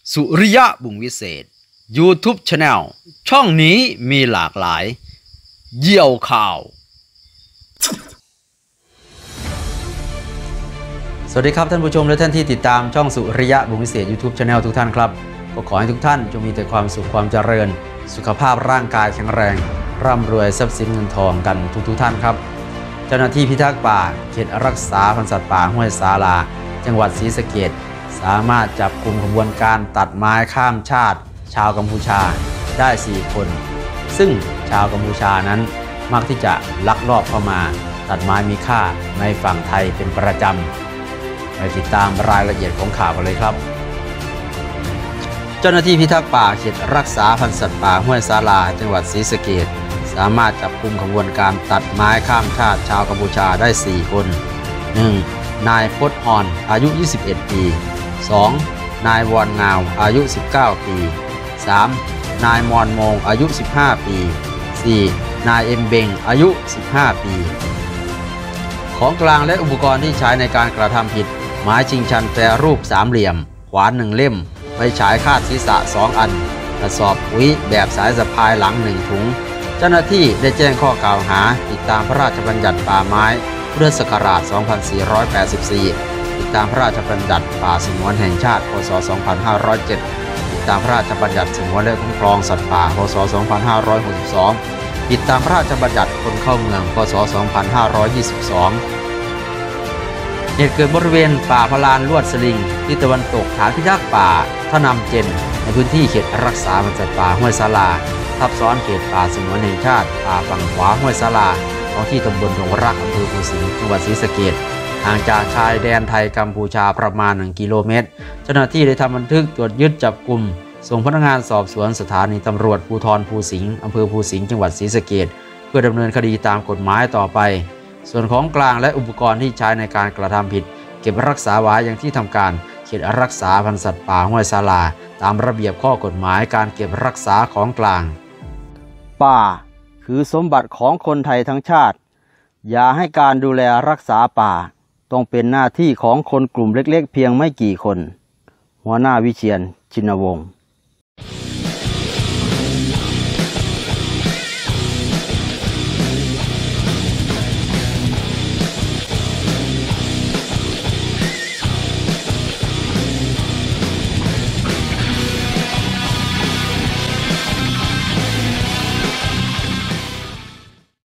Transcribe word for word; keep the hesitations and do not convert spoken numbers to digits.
สุริยะบุญวิเศษ YouTube Channel ช่องนี้มีหลากหลายเยี่ยวข่าวสวัสดีครับท่านผู้ชมและท่านที่ติดตามช่องสุริยะบุญวิเศษ YouTube Channel ทุกท่านครับก็ขอให้ทุกท่านจงมีแต่ความสุขความเจริญสุขภาพร่างกายแข็งแรงร่ำรวยทรัพย์สินเงินทองกันทุกๆท่านครับเจ้าหน้าที่พิทักษ์ป่าเขตรักษาพันธุ์สัตว์ป่าห้วยสาลาจังหวัดศรีสะเกษสามารถจับกลุ่มขบวนการตัดไม้ข้ามชาติชาวกัมพูชาได้สี่คนซึ่งชาวกัมพูชานั้นมักที่จะลักลอบเข้ามาตัดไม้มีค่าในฝั่งไทยเป็นประจำไปติดตามรายละเอียดของข่าวกันเลยครับเจ้าหน้าที่พิทักษ์ป่าเขตรักษาพันธุ์สัตว์ป่าห้วยสาลาจังหวัดศรีสะเกษสามารถจับกุมขบวนการตัดไม้ข้ามชาติชาวกัมพูชาได้สี่คน หนึ่ง นายพจน์ฮอนอายุยี่สิบเอ็ดปีสอง นายวอนงาวอายุสิบเก้าปีสาม นายมอนโมงอายุสิบห้าปีสี่ นายเอ็มเบงอายุสิบห้าปีของกลางและอุปกรณ์ที่ใช้ในการกระทำผิดไม้ชิงชันแปรรูปสามเหลี่ยมขวานหนึ่งเล่มไฟฉายคาดศีรษะสองอันกระสอบปุ๋ยแบบสายสะพายหลังหนึ่งถุงเจ้าหน้าที่ได้แจ้งข้อกล่าวหาติดตามพระราชบัญญัติป่าไม้พุทธศักราชสองพันสี่ร้อยแปดสิบสี่ติดตามพระราชบัญญัติป่าสงวนแห่งชาติพ.ศ. สองพันห้าร้อยเจ็ดติดตามพระราชบัญญัติสงวนและคุ้มครองสัตว์ป่าพ.ศ. สองพันห้าร้อยหกสิบสองติดตามพระราชบัญญัติคนเข้าเมืองพ.ศ. สองพันห้าร้อยยี่สิบสองเหตุเกิดบริเวณป่าพลานลวดสลิงที่ตะวันตกฐานพิทักษ์ป่าท่านำเจนในพื้นที่เขตรักษาพันธุ์สัตว์ป่าห้วยสาลาทับซ้อนเขตป่าสงวนแห่งชาติป่าฝั่งขวาห้วยสาลาท้องที่ตำบลดงรักอำเภอภูสิงห์จังหวัดศรีสะเกษห่างจากชายแดนไทยกัมพูชาประมาณหนึ่งกิโลเมตรเจ้าหน้าที่ได้ทำบันทึกตรวจยึดจับกุมส่งพนักงานสอบสวนสถานีตำรวจภูธรภูสิงห์อำเภอภูสิงห์จังหวัดศรีสะเกษเพื่อดำเนินคดีตามกฎหมายต่อไปส่วนของกลางและอุปกรณ์ที่ใช้ในการกระทำผิดเก็บรักษาไว้อย่างที่ทำการเขตรักษาพันธุ์สัตว์ป่าห้วยสาลาตามระเบียบข้อกฎหมายการเก็บรักษาของกลางป่าคือสมบัติของคนไทยทั้งชาติอย่าให้การดูแลรักษาป่าต้องเป็นหน้าที่ของคนกลุ่มเล็กๆเพียงไม่กี่คนหัวหน้าวิเชียร ชินวงศ์